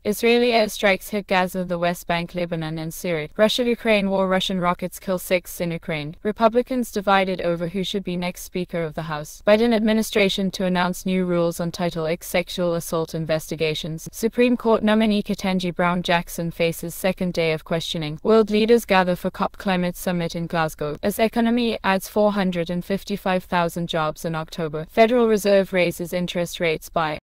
Israeli airstrikes hit Gaza, the West Bank, Lebanon, and Syria. Russia-Ukraine war. Russian rockets kill 6 in Ukraine. Republicans divided over who should be next Speaker of the House. Biden administration to announce new rules on Title X sexual assault investigations. Supreme Court nominee Ketanji Brown Jackson faces second day of questioning. World leaders gather for COP climate summit in Glasgow. As economy adds 455,000 jobs in October. Federal Reserve raises interest rates by